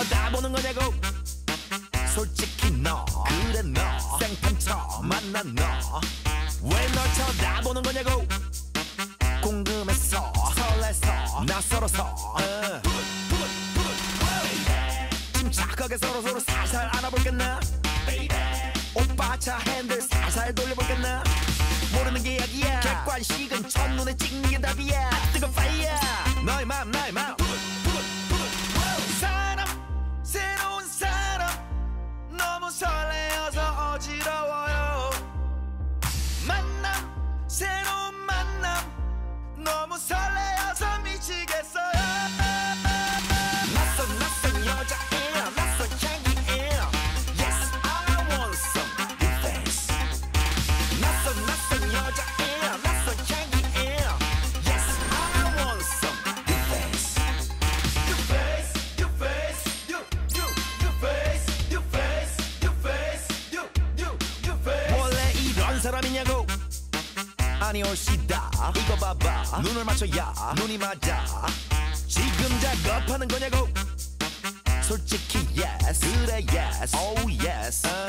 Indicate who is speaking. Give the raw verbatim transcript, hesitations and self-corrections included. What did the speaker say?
Speaker 1: 쳐다보는 거냐고. 솔직히 너 그래 너 생판 처음 만난 너 왜 널 쳐다보는 거냐고. 궁금해서 설레서 낯설어서 uh. 침착하게 서로서로 살살 알아볼겠나. 오빠 차 핸들 살살 돌려볼겠나. 모르는 게 약이야. 객관식은 첫눈에 찍는 게 답이야. 뜨거운 파이어 너의 맘 나의 맘. 사람 새로운 사람 너무 설레어서 어지러워요. 만남 새로운 만남 너무 설레어서 미치겠어요. 낯선 낯선 여자예요. 낯선 향기예요. Yes I want some your face. 낯선 낯선 여자예요. 낯선 향기예요. Yes I want some your face. Your face, your face, you, you, your face, your face, your face, you, you, your face. 원래 이런 사람이냐고. 아니 올시다 이거 봐봐 눈을 맞춰야 눈이 맞아. 지금 작업하는 거냐고. 솔직히 yes 그래 yes oh yes uh.